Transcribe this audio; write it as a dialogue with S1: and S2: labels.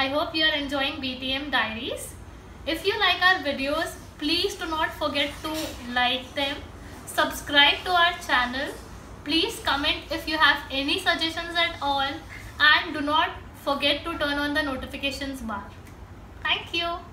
S1: I hope you are enjoying BTM Diaries. If you like our videos, please do not forget to like them, subscribe to our channel, please comment if you have any suggestions at all, and do not forget to turn on the notifications bar. Thank you.